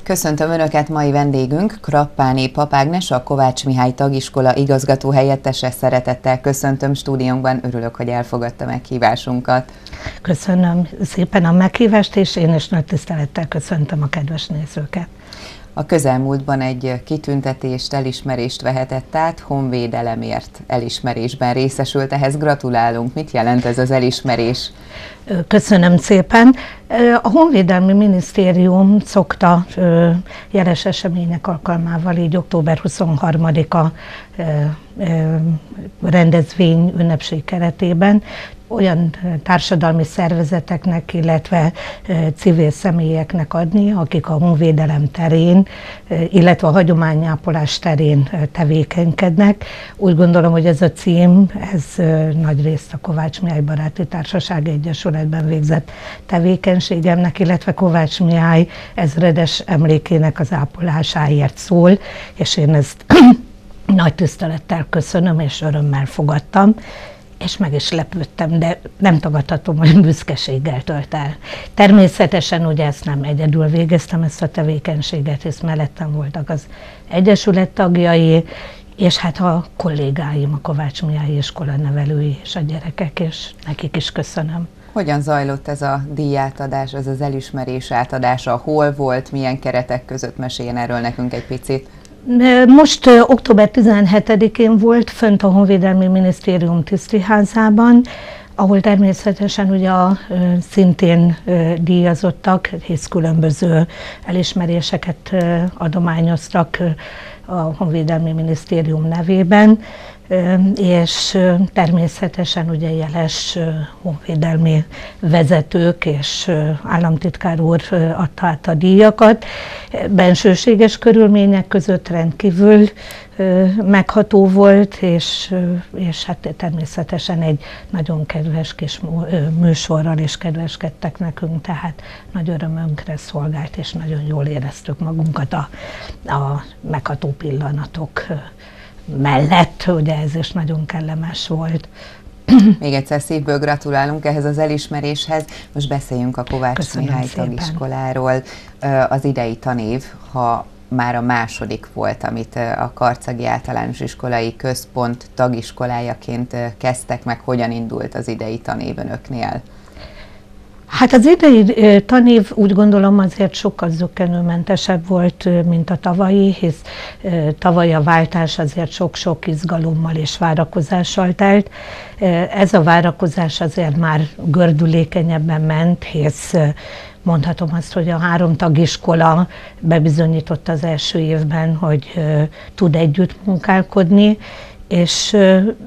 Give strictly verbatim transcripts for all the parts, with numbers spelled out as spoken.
Köszöntöm Önöket, mai vendégünk Krappáné Papp Ágnes, a Kovács Mihály Tagiskola igazgató helyettese. Szeretettel köszöntöm stúdiónkban, örülök, hogy elfogadta meghívásunkat. Köszönöm szépen a meghívást, és én is nagy tisztelettel köszöntöm a kedves nézőket. A közelmúltban egy kitüntetést, elismerést vehetett át, honvédelemért elismerésben részesült, ehhez gratulálunk. Mit jelent ez az elismerés? Köszönöm szépen. A Honvédelmi Minisztérium szokta jeles események alkalmával, így október huszonharmadika rendezvény ünnepség keretében olyan társadalmi szervezeteknek, illetve civil személyeknek adni, akik a honvédelem terén, illetve a hagyományápolás terén tevékenykednek. Úgy gondolom, hogy ez a cím, ez nagyrészt a Kovács Mihály Baráti Társaság Egyesületben végzett tevékenységemnek, illetve Kovács Mihály ezredes emlékének az ápolásáért szól, és én ezt nagy tisztelettel köszönöm, és örömmel fogadtam. És meg is lepődtem, de nem tagadhatom, hogy büszkeséggel tölt el. Természetesen ugye ezt nem egyedül végeztem, ezt a tevékenységet, hisz mellettem voltak az Egyesület tagjai, és hát a kollégáim, a Kovács Mihály iskola nevelői és a gyerekek, és nekik is köszönöm. Hogyan zajlott ez a díjátadás, ez az elismerés átadása? Hol volt, milyen keretek között? Meséljen erről nekünk egy picit. Most október tizenhetedikén volt fönt a Honvédelmi Minisztérium tisztiházában, ahol természetesen ugye a szintén díjazottak, hisz különböző elismeréseket adományoztak a Honvédelmi Minisztérium nevében, és természetesen ugye jeles honvédelmi vezetők és államtitkár úr adta át a díjakat. Bensőséges körülmények között rendkívül megható volt, és, és hát természetesen egy nagyon kedves kis műsorral is kedveskedtek nekünk, tehát nagy örömünkre szolgált, és nagyon jól éreztük magunkat a, a megható pillanatok mellett, ugye ez is nagyon kellemes volt. Még egyszer szívből gratulálunk ehhez az elismeréshez. Most beszéljünk a Kovács Köszönöm Mihály szépen. Tagiskoláról. Az idei tanév, ha már a második volt, amit a Karcagi Általános Iskolai Központ tagiskolájaként kezdtek meg, hogyan indult az idei tanév önöknél? Hát az idei tanév úgy gondolom azért sokkal zökkenőmentesebb volt, mint a tavalyi, hisz tavaly a váltás azért sok-sok izgalommal és várakozással telt. Ez a várakozás azért már gördülékenyebben ment, hisz mondhatom azt, hogy a három tagiskola bebizonyította az első évben, hogy tud együtt munkálkodni, és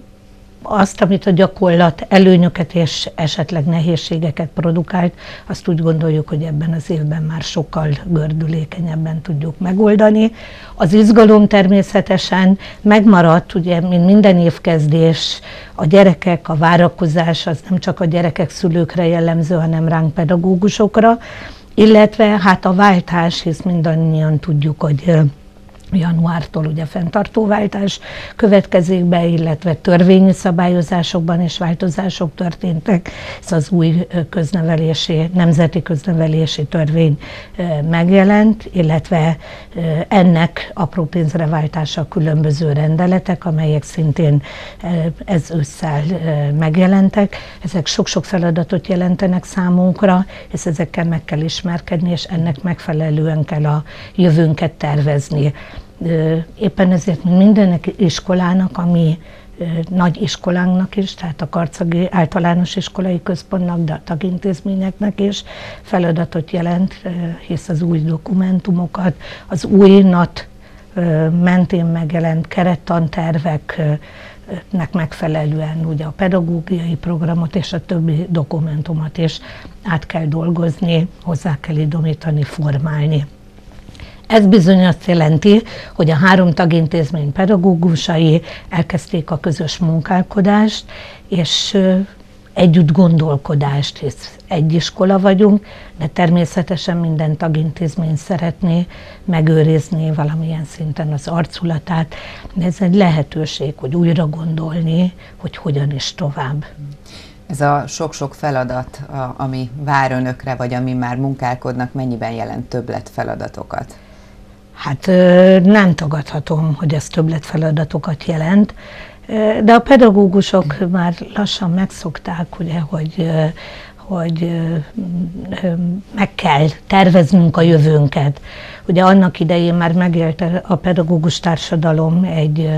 azt, amit a gyakorlat előnyöket és esetleg nehézségeket produkált, azt úgy gondoljuk, hogy ebben az évben már sokkal gördülékenyebben tudjuk megoldani. Az izgalom természetesen megmaradt, ugye, mint minden évkezdés, a gyerekek, a várakozás az nem csak a gyerekek, szülőkre jellemző, hanem ránk pedagógusokra, illetve hát a váltás, hisz mindannyian tudjuk, hogy januártól ugye fenntartóváltás következik be, illetve törvényi szabályozásokban is változások történtek. Ez az új köznevelési, nemzeti köznevelési törvény megjelent, illetve ennek apró pénzre váltása különböző rendeletek, amelyek szintén ez ősszel megjelentek. Ezek sok-sok feladatot jelentenek számunkra, és ezekkel meg kell ismerkedni, és ennek megfelelően kell a jövőnket tervezni. Éppen ezért minden iskolának, ami nagy iskolánknak is, tehát a Karcagi Általános Iskolai Központnak, de a tagintézményeknek is feladatot jelent, hisz az új dokumentumokat, az új NAT mentén megjelent kerettanterveknek megfelelően ugye a pedagógiai programot és a többi dokumentumot is át kell dolgozni, hozzá kell idomítani, formálni. Ez bizony azt jelenti, hogy a három tagintézmény pedagógusai elkezdték a közös munkálkodást, és együtt gondolkodást, hisz egy iskola vagyunk, de természetesen minden tagintézmény szeretné megőrizni valamilyen szinten az arculatát, de ez egy lehetőség, hogy újra gondolni, hogy hogyan is tovább. Ez a sok-sok feladat, ami vár önökre, vagy ami már munkálkodnak, mennyiben jelent többlet feladatokat? Hát nem tagadhatom, hogy ez többletfeladatokat jelent, de a pedagógusok már lassan megszokták, ugye, hogy, hogy meg kell terveznünk a jövőnket. Ugye annak idején már megélte a pedagógus társadalom egy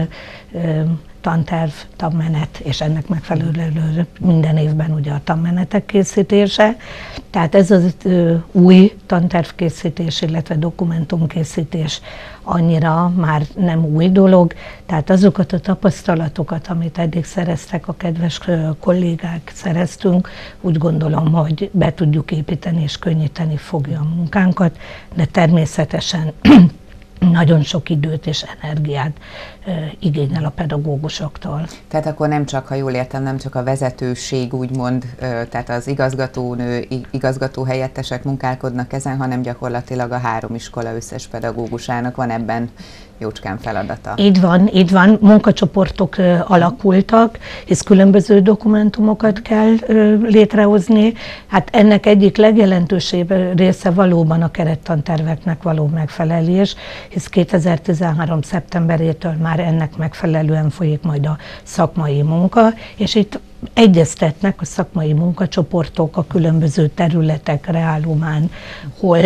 tanterv, tanmenet, és ennek megfelelően minden évben ugye a tanmenetek készítése. Tehát ez az új tantervkészítés, illetve dokumentumkészítés annyira már nem új dolog. Tehát azokat a tapasztalatokat, amit eddig szereztek a kedves kollégák, szereztünk, úgy gondolom, hogy be tudjuk építeni és könnyíteni fogja a munkánkat, de természetesen nagyon sok időt és energiát e, igényel a pedagógusoktól. Tehát akkor nem csak, ha jól értem, nem csak a vezetőség úgymond, e, tehát az igazgatónő, igazgatóhelyettesek munkálkodnak ezen, hanem gyakorlatilag a három iskola összes pedagógusának van ebben jócskán feladata. Így van, így van. Munkacsoportok ö, alakultak, hisz különböző dokumentumokat kell ö, létrehozni. Hát ennek egyik legjelentősebb része valóban a kerettanterveknek való megfelelés, hisz kétezer-tizenhárom. szeptemberétől már ennek megfelelően folyik majd a szakmai munka, és itt egyeztetnek a szakmai munkacsoportok a különböző területekre, állomán, hol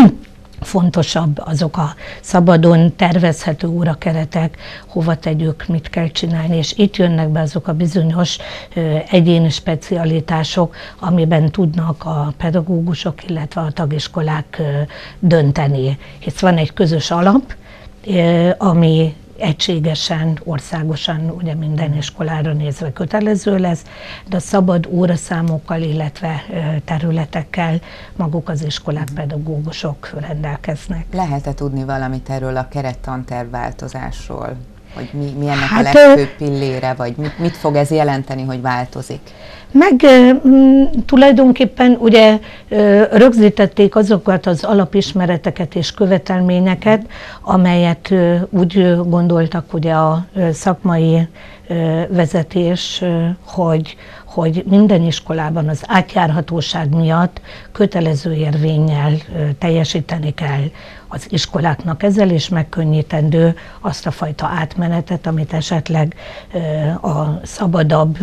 fontosabb azok a szabadon tervezhető órakeretek, hova tegyük, mit kell csinálni, és itt jönnek be azok a bizonyos ö, egyéni specialitások, amiben tudnak a pedagógusok, illetve a tagiskolák ö, dönteni. Hisz van egy közös alap, ö, ami egységesen, országosan ugye minden iskolára nézve kötelező lesz, de a szabad óraszámokkal, illetve területekkel maguk az iskolák, pedagógusok rendelkeznek. Lehet-e tudni valamit erről a kerettanterv változásról? Hogy mi, mi ennek hát, a legfőbb pillére, vagy mit, mit fog ez jelenteni, hogy változik? Meg m, tulajdonképpen ugye rögzítették azokat az alapismereteket és követelményeket, amelyet úgy gondoltak ugye a szakmai vezetés, hogy, hogy minden iskolában az átjárhatóság miatt kötelező érvénnyel teljesíteni kell az iskoláknak. Ezzel is megkönnyítendő azt a fajta átmenetet, amit esetleg a szabadabb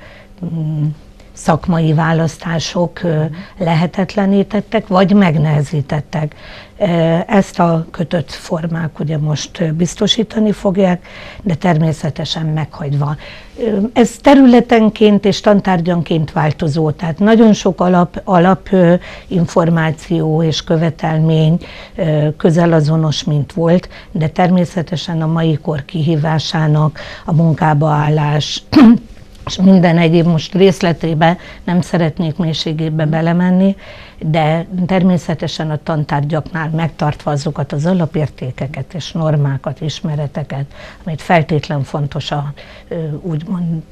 szakmai választások lehetetlenítettek, vagy megnehezítettek. Ezt a kötött formák ugye most biztosítani fogják, de természetesen meghagyva. Ez területenként és tantárgyanként változó, tehát nagyon sok alap, alap információ és követelmény közelazonos, mint volt, de természetesen a mai kor kihívásának a munkába állás, és minden egyéb most részletébe nem szeretnék mélységébe belemenni, de természetesen a tantárgyaknál megtartva azokat az alapértékeket és normákat, ismereteket, amit feltétlen fontos a úgymond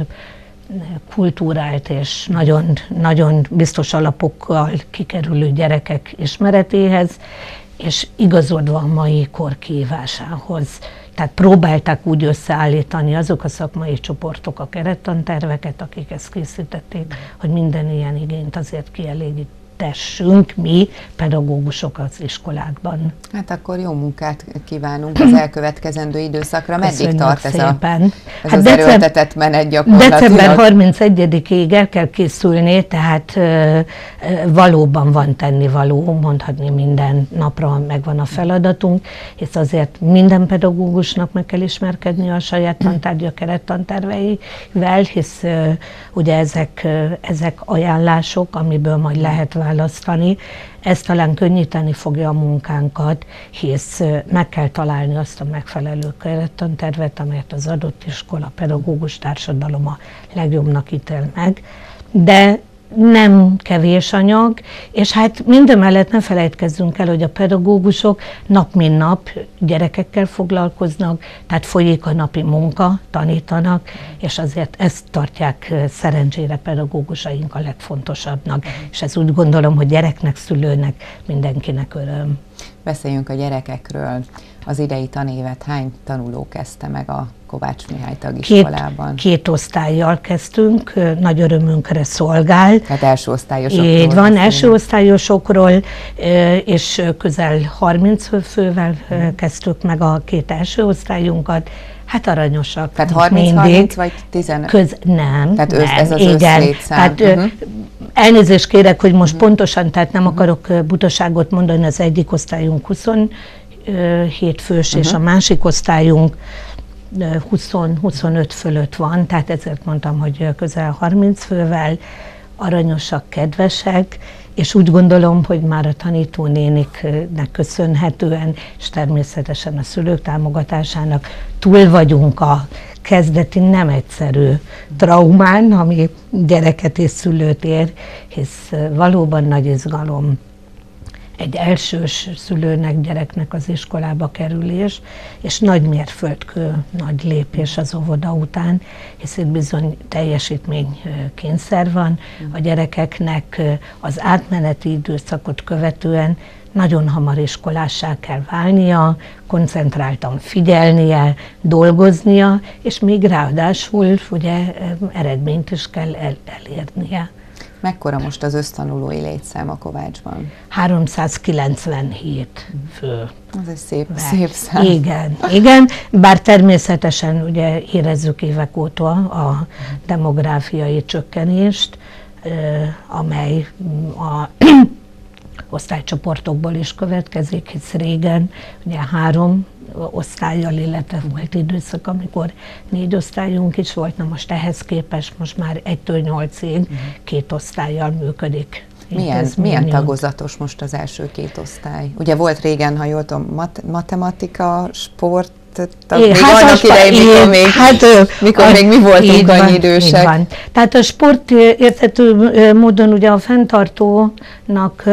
kultúrált és nagyon, nagyon biztos alapokkal kikerülő gyerekek ismeretéhez, és igazodva a mai kor kihívásához. Tehát próbálták úgy összeállítani azok a szakmai csoportok a kerettanterveket, akik ezt készítették, hogy minden ilyen igényt azért kielégítessünk mi, pedagógusok az iskolákban. Hát akkor jó munkát kívánunk az elkövetkezendő időszakra. Meddig Köszönjük tart ez, a, ez hát az december, erőltetett menet gyakorlatilag? december harmincegyedikéig el kell készülni, tehát ö, valóban van tennivaló, mondhatni minden napra megvan a feladatunk, és azért minden pedagógusnak meg kell ismerkedni a saját tantárgya kerettanterveivel, hisz ö, ugye ezek, ö, ezek ajánlások, amiből majd lehet választani. Ez talán könnyíteni fogja a munkánkat, hisz meg kell találni azt a megfelelő kerettantervet, amelyet az adott iskola, pedagógus társadalom a legjobbnak ítél meg, de nem kevés anyag, és hát mindemellett ne felejtkezzünk el, hogy a pedagógusok nap mint nap gyerekekkel foglalkoznak, tehát folyik a napi munka, tanítanak, és azért ezt tartják szerencsére pedagógusaink a legfontosabbnak, és ez úgy gondolom, hogy gyereknek, szülőnek, mindenkinek öröm. Beszéljünk a gyerekekről. Az idei tanévet hány tanuló kezdte meg a Kovács Mihály Tagiskolában? Két, két osztállyal kezdtünk, nagy örömünkre szolgál. Tehát első osztályosokról. Így van, első osztályosokról, és közel harminc fővel kezdtük meg a két első osztályunkat. Hát aranyosak. Tehát harminc vagy tizenöt? Köz, nem, tehát nem, ez az igen. összlétszám. Tehát, uh-huh. Elnézést kérek, hogy most uh-huh. pontosan, tehát nem uh-huh. akarok butaságot mondani, az egyik osztályunk huszonhét fős, uh-huh. és a másik osztályunk húsz-huszonöt fölött van, tehát ezért mondtam, hogy közel harminc fővel, aranyosak, kedvesek, és úgy gondolom, hogy már a tanítónéniknek köszönhetően, és természetesen a szülők támogatásának túl vagyunk a kezdeti nem egyszerű traumán, ami gyereket és szülőt ér, hisz valóban nagy izgalom egy elsős szülőnek, gyereknek az iskolába kerülés, és nagy mérföldkő, nagy lépés az óvoda után, hisz itt bizony teljesítménykényszer van a gyerekeknek, az átmeneti időszakot követően nagyon hamar iskolássá kell válnia, koncentráltan figyelnie, dolgoznia, és még ráadásul ugye eredményt is kell el elérnie. Mekkora most az össztanulói létszám a Kovácsban? háromszázkilencvenhét fő. Ez egy szép, szép szám. Igen, igen, bár természetesen ugye érezzük évek óta a demográfiai csökkenést, amely a osztálycsoportokból is következik, hisz régen ugye három osztályjal, illetve volt időszak, amikor négy osztályunk is volt, na most ehhez képest most már egytől nyolcig uh-huh. két osztállyal működik. Milyen, milyen tagozatos most az első két osztály? Ugye volt régen, ha jól tudom, mat matematika, sport, É, még hát annak idején, mikor, még, hát, mikor a, még mi voltunk annyi van, idősek. Van. Tehát a sport érthető módon ugye a fenntartónak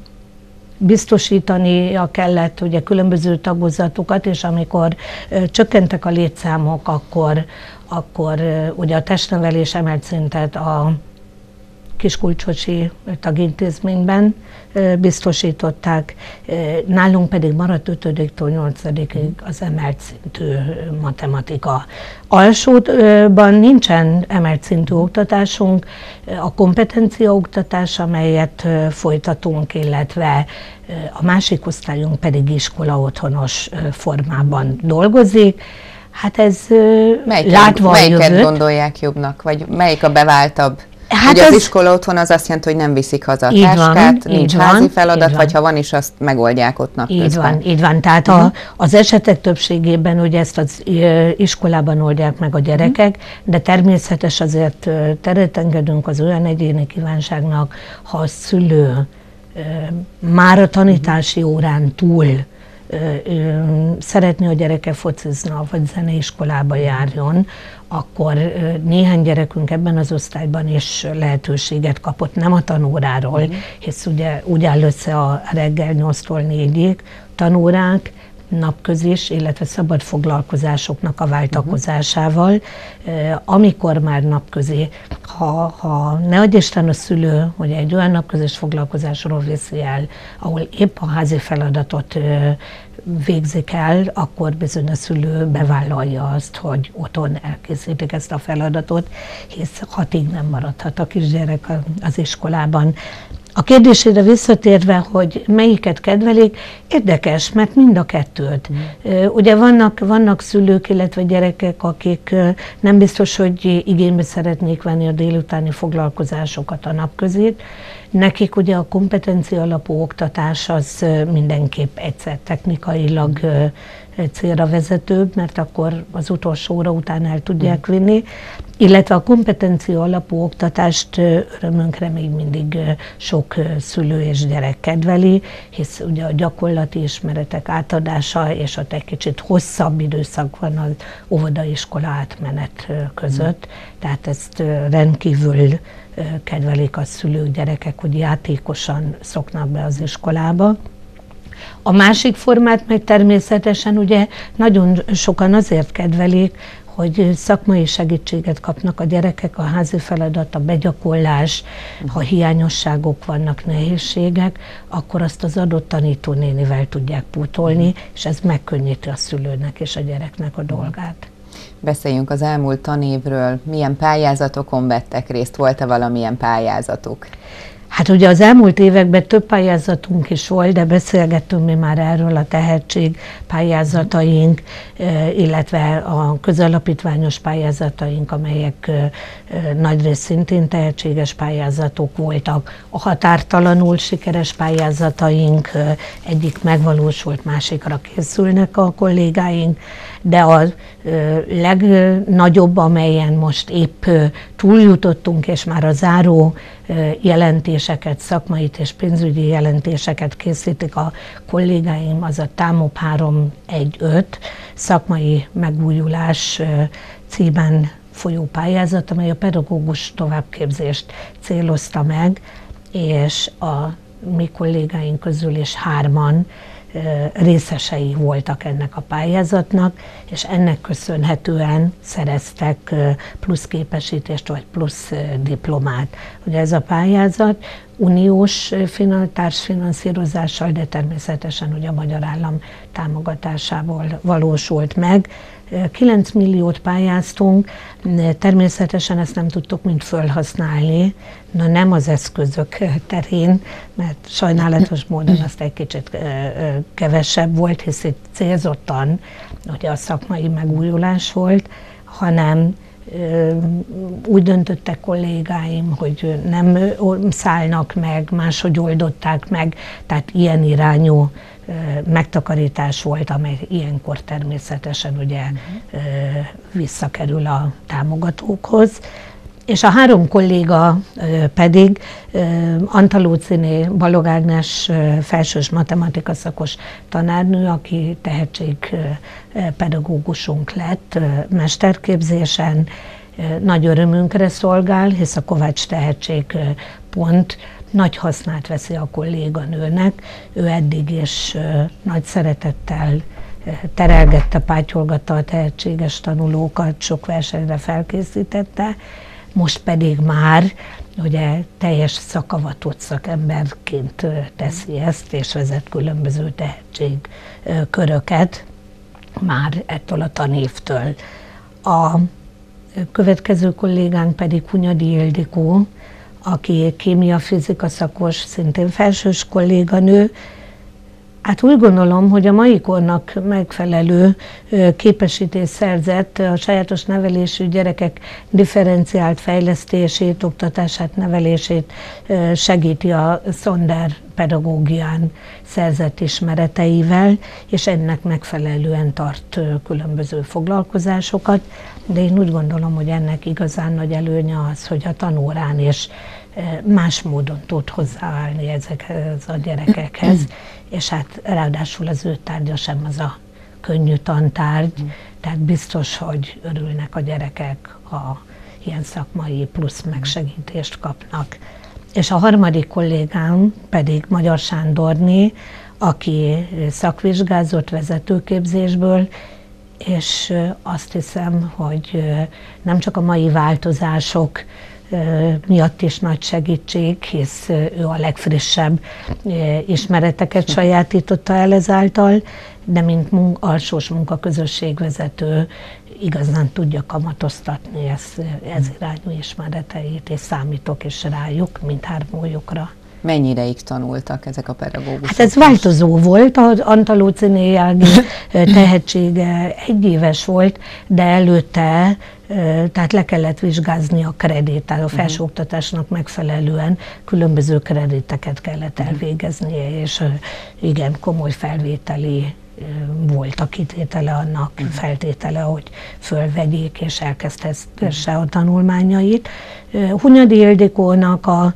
biztosítania kellett ugye különböző tagozatokat, és amikor ö, csökkentek a létszámok, akkor, akkor ö, ugye a testnevelés emelt szintet a Kiskulcsocsi tagintézményben ö, biztosították, ö, nálunk pedig maradt ötödiktől nyolcadikig az emelt szintű matematika. Alsóban nincsen emelt szintű oktatásunk, a kompetencia oktatás, amelyet ö, folytatunk, illetve ö, a másik osztályunk pedig iskola otthonos ö, formában dolgozik. Hát ez melyiket, látva a melyiket jövőt. Gondolják jobbnak, vagy melyik a beváltabb? Hát ugye az ez... iskola otthon az azt jelenti, hogy nem viszik haza a így táskát, van, nincs így házi van, feladat, vagy ha van is, azt megoldják ott napközben. Így van, így van. Tehát uh-huh. a, az esetek többségében ugye ezt az iskolában oldják meg a gyerekek, uh-huh. de természetes azért teret engedünk az olyan egyéni kívánságnak, ha a szülő már a tanítási órán túl szeretné a gyereke focizna, vagy zeneiskolába járjon, akkor néhány gyerekünk ebben az osztályban is lehetőséget kapott, nem a tanóráról, mm. hisz ugye úgy áll össze a reggel nyolctól négyig tanórák, napközis, illetve szabad foglalkozásoknak a váltakozásával, uh-huh. amikor már napközi, ha, ha ne adj Isten a szülő, hogy egy olyan napközis foglalkozásról viszi el, ahol épp a házi feladatot végzik el, akkor bizony a szülő bevállalja azt, hogy otthon elkészítik ezt a feladatot, hisz hatig nem maradhat a kisgyerek az iskolában. A kérdésére visszatérve, hogy melyiket kedvelik, érdekes, mert mind a kettőt. Mm. Ugye vannak, vannak szülők, illetve gyerekek, akik nem biztos, hogy igénybe szeretnék venni a délutáni foglalkozásokat, a napközét. Nekik ugye a kompetencia alapú oktatás az mindenképp egyszer technikailag célra vezetőbb, mert akkor az utolsó óra után el tudják vinni, illetve a kompetencia alapú oktatást örömünkre még mindig sok szülő és gyerek kedveli, hisz ugye a gyakorlati ismeretek átadása és ott egy kicsit hosszabb időszak van az óvodaiskola átmenet között, tehát ezt rendkívül kedvelik a szülők, gyerekek, hogy játékosan szoknak be az iskolába. A másik formát meg természetesen ugye nagyon sokan azért kedvelik, hogy szakmai segítséget kapnak a gyerekek, a házi feladat, a begyakorlás, ha hiányosságok vannak, nehézségek, akkor azt az adott tanítónénivel tudják pótolni, és ez megkönnyíti a szülőnek és a gyereknek a dolgát. Beszéljünk az elmúlt tanévről. Milyen pályázatokon vettek részt? Volt-e valamilyen pályázatuk? Hát ugye az elmúlt években több pályázatunk is volt, de beszélgettünk mi már erről, a tehetség pályázataink, illetve a közalapítványos pályázataink, amelyek nagyrészt szintén tehetséges pályázatok voltak. A határtalanul sikeres pályázataink, egyik megvalósult, másikra készülnek a kollégáink, de a legnagyobb, amelyen most épp túljutottunk, és már a záró jelentéseket, szakmai és pénzügyi jelentéseket készítik a kollégáim, az a TÁMOP három egy öt szakmai megújulás címen folyó pályázat, amely a pedagógus továbbképzést célozta meg, és a mi kollégáink közül is hárman részesei voltak ennek a pályázatnak, és ennek köszönhetően szereztek plusz képesítést vagy plusz diplomát. Ugye ez a pályázat uniós társfinanszírozással, de természetesen ugye a magyar állam támogatásával valósult meg. kilenc milliót pályáztunk, természetesen ezt nem tudtuk mind felhasználni, na nem az eszközök terén, mert sajnálatos módon azt egy kicsit kevesebb volt, hisz itt célzottan ugye a szakmai megújulás volt, hanem úgy döntöttek kollégáim, hogy nem szállnak meg, máshogy oldották meg, tehát ilyen irányú megtakarítás volt, amely ilyenkor természetesen ugye visszakerül a támogatókhoz. És a három kolléga pedig Antalóciné Balog Ágnes felsős matematika szakos tanárnő, aki tehetségpedagógusunk lett mesterképzésen, nagy örömünkre szolgál, hisz a Kovács Tehetség Pont nagy hasznát veszi a kolléganőnek. Ő eddig is nagy szeretettel terelgette, pátyolgatta a tehetséges tanulókat, sok versenyre felkészítette, most pedig már ugye teljes szakavatott szakemberként teszi ezt, és vezet különböző tehetségköröket már ettől a tanévtől. A következő kollégánk pedig Hunyadi Ildikó, aki kémia-fizika szakos, szintén felsős kolléganő. Hát úgy gondolom, hogy a mai kornak megfelelő képesítést szerzett, a sajátos nevelésű gyerekek differenciált fejlesztését, oktatását, nevelését segíti a Sonder pedagógián szerzett ismereteivel, és ennek megfelelően tart különböző foglalkozásokat, de én úgy gondolom, hogy ennek igazán nagy előnye az, hogy a tanórán is más módon tud hozzáállni ezekhez a gyerekekhez, és hát ráadásul az ő tárgya sem az a könnyű tantárgy, tehát biztos, hogy örülnek a gyerekek, ha ilyen szakmai plusz megsegítést kapnak. És a harmadik kollégám pedig Magyar Sándorné, aki szakvizsgázott vezetőképzésből, és azt hiszem, hogy nem csak a mai változások miatt is nagy segítség, hisz ő a legfrissebb ismereteket sajátította el ezáltal, de mint munk, alsós munkaközösségvezető igazán tudja kamatoztatni ez, ez irányú ismereteit, és számítok is rájuk, mindhármójukra. Mennyi ideig tanultak ezek a pedagógusok? Hát ez változó volt, az Antalóciné Ági tehetsége egy éves volt, de előtte tehát le kellett vizsgázni a kreditát, a felsőoktatásnak megfelelően különböző krediteket kellett elvégeznie, és igen, komoly felvételi volt a kitétele annak, feltétele, hogy fölvegyék és elkezdhesse a tanulmányait. Hunyadi Ildikónak a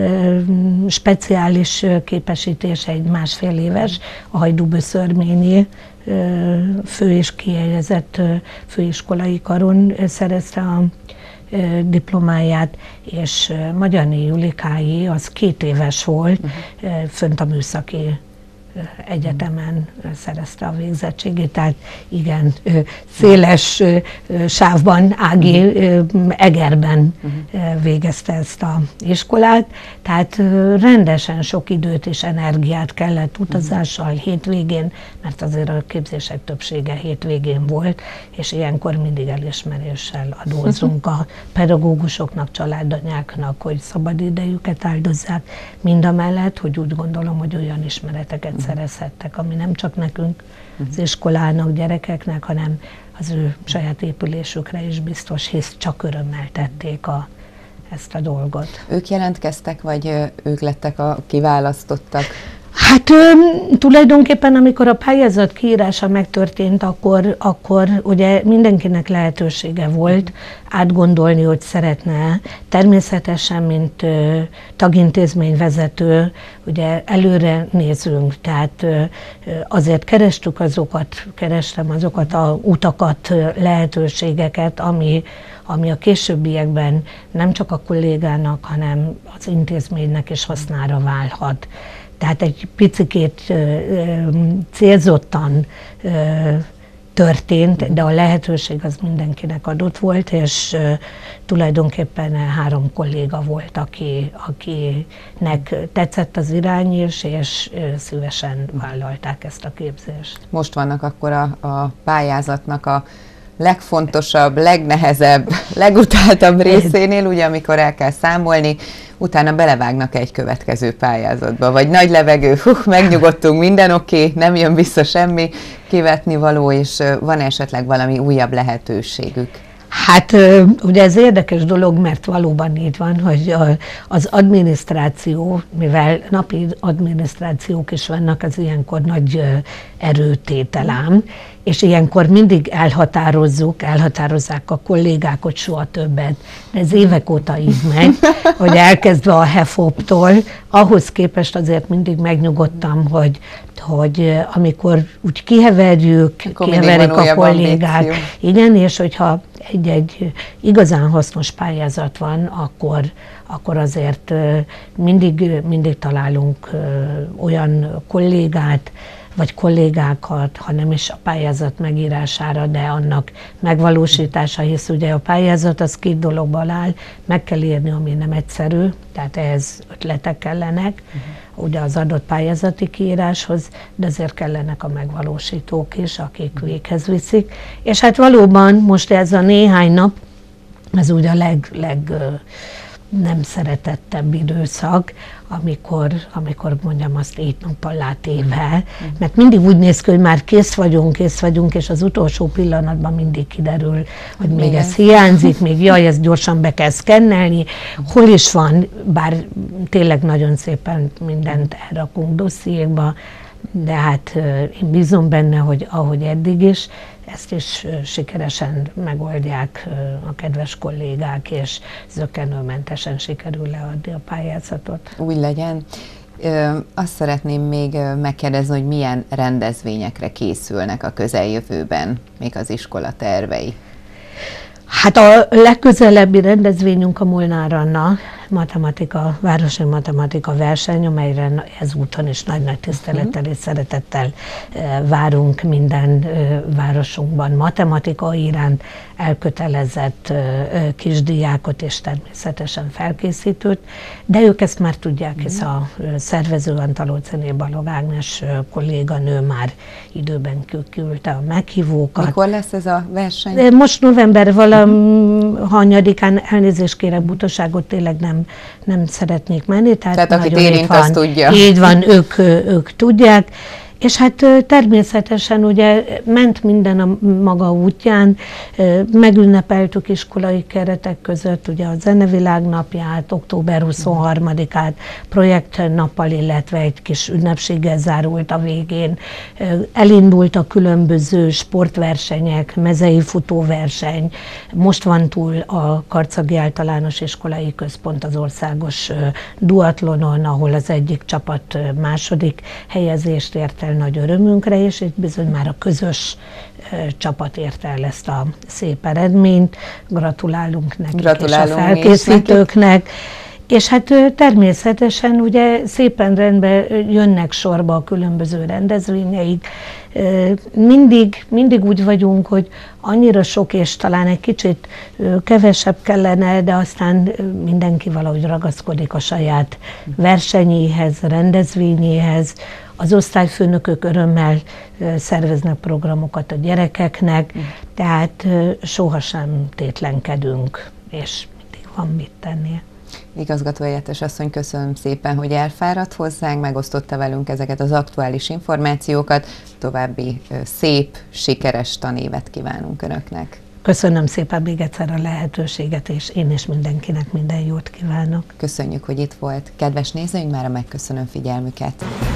speciális képesítése egy másfél éves, a Hajdúböszörményi fő és kiegyezett főiskolai karon szerezte a diplomáját, és Magyarné Julikái az két éves volt, uh-huh. fönt a műszaki egyetemen szerezte a végzettségét, tehát igen, széles sávban, Ági Egerben végezte ezt az iskolát, tehát rendesen sok időt és energiát kellett utazással hétvégén, mert azért a képzések többsége hétvégén volt, és ilyenkor mindig elismeréssel adózunk a pedagógusoknak, családanyáknak, hogy szabadidejüket áldozzák, mindamellett, hogy úgy gondolom, hogy olyan ismereteket szerezhettek, ami nem csak nekünk, az iskolának, gyerekeknek, hanem az ő saját épülésükre is biztos, hisz csak örömmel tették a, ezt a dolgot. Ők jelentkeztek, vagy ők lettek a kiválasztottak? Hát tulajdonképpen, amikor a pályázat kiírása megtörtént, akkor, akkor ugye mindenkinek lehetősége volt átgondolni, hogy szeretne. Természetesen, mint ö, tagintézményvezető, ugye előre nézünk, tehát ö, azért kerestük azokat, kerestem azokat a utakat, lehetőségeket, ami, ami a későbbiekben nem csak a kollégának, hanem az intézménynek is hasznára válhat. Tehát egy picikét ö, ö, célzottan ö, történt, de a lehetőség az mindenkinek adott volt, és ö, tulajdonképpen három kolléga volt, aki, akinek tetszett az irány is, és ö, szívesen vállalták ezt a képzést. Most vannak akkor a, a pályázatnak a legfontosabb, legnehezebb, legutáltabb részénél, ugye amikor el kell számolni, utána belevágnak egy következő pályázatba, vagy nagy levegő, hú, megnyugodtunk, minden oké, okay, nem jön vissza semmi, kivetni való, és van esetleg valami újabb lehetőségük? Hát ugye ez érdekes dolog, mert valóban így van, hogy az adminisztráció, mivel napi adminisztrációk is vannak, az ilyenkor nagy erőtételám, és ilyenkor mindig elhatározzuk, elhatározzák a kollégák, hogy soha többet. De ez évek óta így megy, hogy elkezdve a HEFOP-tól, ahhoz képest azért mindig megnyugodtam, hogy, hogy amikor úgy kiheverjük, akkor kiheverik a kollégák. Ambíció. Igen, és hogyha egy-egy igazán hasznos pályázat van, akkor, akkor azért mindig, mindig találunk olyan kollégát, vagy kollégákat, hanem is a pályázat megírására, de annak megvalósítása, hisz ugye a pályázat az két dologból áll, meg kell írni, ami nem egyszerű, tehát ehhez ötletek kellenek, uh-huh. ugye az adott pályázati kiíráshoz, de azért kellenek a megvalósítók is, akik véghez viszik. És hát valóban most ez a néhány nap, ez ugye a leg, leg nem szeretettebb időszak, amikor, amikor mondjam azt ét nappal látéve, mert mindig úgy néz ki, hogy már kész vagyunk, kész vagyunk, és az utolsó pillanatban mindig kiderül, hogy még igen. ez hiányzik, még jaj, ezt gyorsan be kell szkennelni, hol is van, bár tényleg nagyon szépen mindent elrakunk dossziékba, de hát én bízom benne, hogy ahogy eddig is, ezt is sikeresen megoldják a kedves kollégák, és zökkenőmentesen sikerül leadni a pályázatot. Úgy legyen. Azt szeretném még megkérdezni, hogy milyen rendezvényekre készülnek a közeljövőben, még az iskola tervei? Hát a legközelebbi rendezvényünk a Molnár Anna matematika, városi matematika verseny, amelyre ezúton is nagy-nagy tisztelettel és szeretettel várunk minden városunkban matematika iránt elkötelezett kisdiákot és természetesen felkészítőt, de ők ezt már tudják, hisz a szervező Antalócziné Balog Ágnes kolléganő már időben küldte a meghívókat. Mikor lesz ez a verseny? Most november valamelyikán, elnézést kérek, butaságot tényleg nem, nem szeretnék menni. Tehát, tehát akit érint, azt tudja. Így van, ők, ők tudják. És hát természetesen ugye ment minden a maga útján, megünnepeltük iskolai keretek között ugye a Zenevilág napját, október huszonharmadikát projektnappal, illetve egy kis ünnepséggel zárult a végén. Elindult a különböző sportversenyek, mezei futóverseny, most van túl a Karcagi Általános Iskolai Központ az országos duatlonon, ahol az egyik csapat második helyezést ért el nagy örömünkre, és itt bizony már a közös uh, csapat érte el ezt a szép eredményt. Gratulálunk nekik. Gratulálunk és a felkészítőknek. És hát természetesen ugye szépen rendben jönnek sorba a különböző rendezvényeik. Mindig, mindig úgy vagyunk, hogy annyira sok, és talán egy kicsit kevesebb kellene, de aztán mindenki valahogy ragaszkodik a saját versenyéhez, rendezvényéhez. Az osztályfőnökök örömmel szerveznek programokat a gyerekeknek, tehát sohasem tétlenkedünk, és mindig van mit tennie. Igazgatóhelyettes asszony, köszönöm szépen, hogy elfáradt hozzánk, megosztotta velünk ezeket az aktuális információkat. További szép, sikeres tanévet kívánunk Önöknek. Köszönöm szépen még egyszer a lehetőséget, és én is mindenkinek minden jót kívánok. Köszönjük, hogy itt volt. Kedves nézőink, mára megköszönöm figyelmüket.